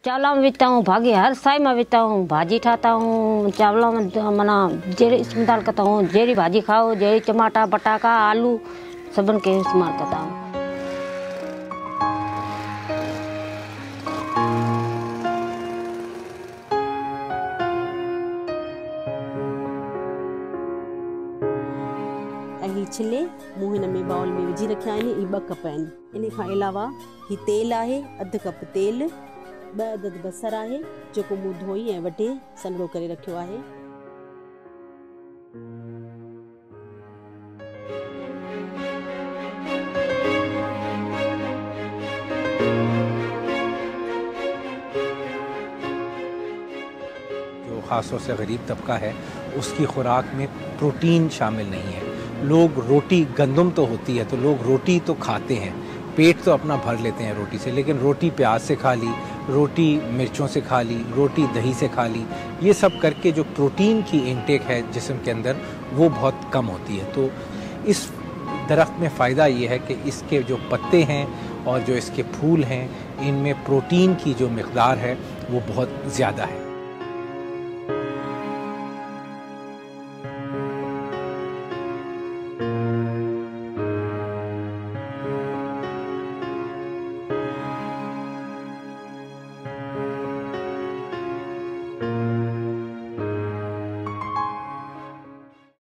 चावला में विकता हूँ, भागी हर साई में विकता हूँ, भाजी ठाता हूँ चावला में मना जेरी इस्तेमाल करता हूँ। जेरी भाजी खाओ, जेरी टमाटा पटाका आलू सबन के इस्तेमाल करता हूँ। ही छिले मूं हिन में बाउल में विझी रखिया आहिनि। ई 2 कप आहिनि। इन खां अलावा ही तेल आहे, अधु कप तेल, 2 अदद बसर आहे जेको मूं धोई ऐं वढे सन्हो करे रखियो आहे। जो ख़ासतौर से गरीब तबका है उसकी खुराक में प्रोटीन शामिल नहीं है। लोग रोटी, गंदम तो होती है तो लोग रोटी तो खाते हैं, पेट तो अपना भर लेते हैं रोटी से, लेकिन रोटी प्याज से खा ली, रोटी मिर्चों से खा ली, रोटी दही से खा ली, ये सब करके जो प्रोटीन की इनटेक है जिस्म के अंदर वो बहुत कम होती है। तो इस दरख्त में फ़ायदा ये है कि इसके जो पत्ते हैं और जो इसके फूल हैं इनमें प्रोटीन की जो मिक़दार है वो बहुत ज़्यादा है।